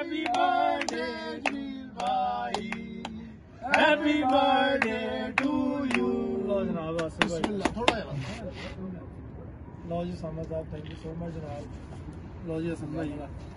Happy birthday, Jamil bhai. Happy birthday to you. लो जनाब आसिफ भाई थोड़ा लो जी समझ आप थैंक यू सो मच जनाब लो जी असम भाई